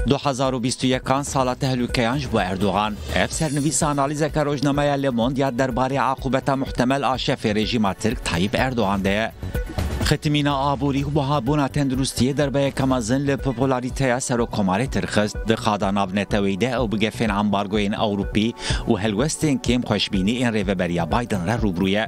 2021 ساڵە تەهلوکەیان بۆ ئەردوغان ئەف سەرنویسە ئانالیزەکە ڕۆژنامەیە لە مۆندیا دەربارەی عاقوبەتە محتەمەل ئاشەفی ڕێژیما ترک تایب ئەردوغاندەیە. ختمینە ئابووری و بەهابوونا تەندروستیە دەربەیەکە مەزن لە پۆپۆلاریتەیە سەرۆکۆمارێ ترخست دخادا ناونێتەوەیدا ئەو بگەفێن ئەمبارگۆین ئەوروپی و هەلوەستێن کێم خۆشببینی ئێن ڕێڤەبەریە بایدن رە ڕوبروویە.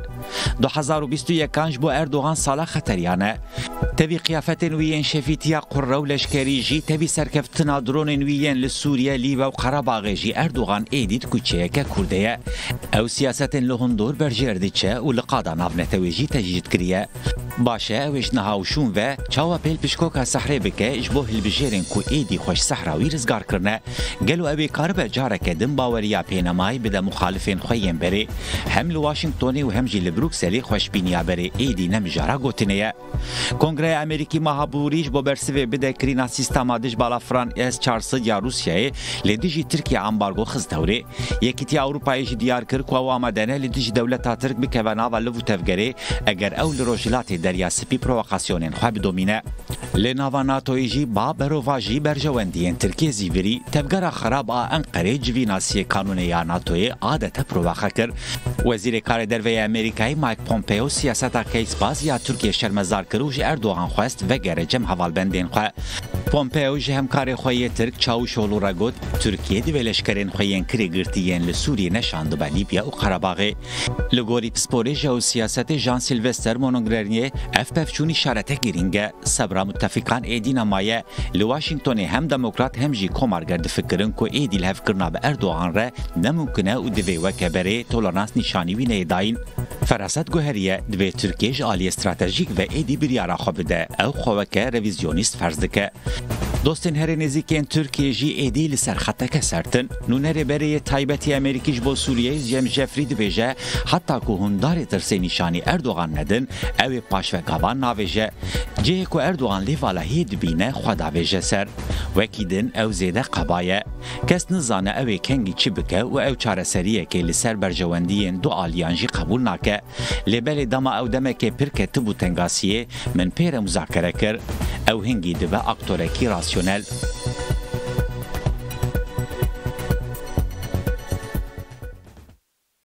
2021 بۆ ئەردوغان ساڵە خەتەریانە. تەبی قیافەتێن ویەن شەفیتیا قوڕە و لەشکێریژی تەبی سەرکەفتنا درۆنێن ویەن لە سووریە لیڤە و قەرەباغێژی ئەردوغان ئێدیت کوچەیەکە کوردەیە. ئەو سیاسەتێن لە هەندۆر بەرژێردیچە و لە قادا ناونێتەوێژی تەجدید کریە. باشە ئەوێش نەهاوشون ڤە چاوە پێل پشکۆکە سەحرێ بکە ژ بۆ هەلبژێرن کو ئێدی خۆش سەحراوی ڕزگارکردنە گەل و ئەوێ کار بە جارەکە دم باوەریا پێنەمای بدە مخالفێن خۆیان بەرێ هەم لە واشنگتۆنی و هەمژی لە بروکسەلی خۆشببینیا بەرێ ئێدی نەمژارە گوتنەیە. کۆنگرەی ئەمریکی ماهابووریش بۆ بەرسڤێ بدە کرینا سیستەما دژ بالافران S-400 یا رووسیایە لێ دژی ترکیە ئەمبارگۆ خستەورێ. یەکیتی ئەوروپاییژی دیار کرد کو ئەوامەدەنە لە دژی دەولەتا ترک بکەوە ناوە لەڤ و تەڤگەرێ ئەگەر ئەو لە ڕۆژهڵاتی دەریاسپی پرۆڤۆکاسیۆنên xwe bidomîne. Lê nava NATOyê jî ba berova jî berjewendiyên Tirkiye zîvirî tevgera xerab a Enqerê civî nasiyê kanûnê ya NATOyê adete provaxe kir. Wezîrê Karê Derveyê Amerîkayê Mike Pompeo siyaseta keyspaz ya Tirkiye şermezar kir û ji Erdogan xwest vegere cem hevalbendên xwe. Pompeo ji hemkarê xwe yê Tirk Çavuşoğlu re got Tirkiye divê leşkerên xwe yên kirê girtiyên li Sûriyê neşandibe Libya û Qerebaxê. Li gorî pisporê jeosîyasetê Jean Sylvester Monogrenier ev pevçûnî şarete girîng e sebra متفقان êdî nemaye li Washingtonê hem demokrat hem jî komarger difikirin ku êdî li hevkirina bi Erdogan re nemûmkin e û divê weke berê tolerans nîşanîwînê dayîn. Feraset guheriye divê Tirkiye ji aliyê stratejîk ve êdî biryara xwe bide ew xweweke revizyonîst ferz dike. Dostên herê nêzîkên Tirkiye jî êdî li ser xeteke sertin. Nûnerê berê taybetî Amerîkî ji bo Sûriyeyê Jem Jeffrey dibêje heta ku hundarê tirsê nîşanî Erdogan nedin ew ê paşvegavan navêje. Cihê ku Erdogan lê valahiyê dibîne xwe davêje ser. Wekî din ew zêde qebaye. Kes nizane ew ê kengî çi bike û ew çareseriyekê li ser berjewendiyên du aliyan jî qebûl nake. Lêbelê dema ew demekê pir ketibû tengasiyê min pêre muzakere kir. Ew hingî dibe aktorekî rasyonel.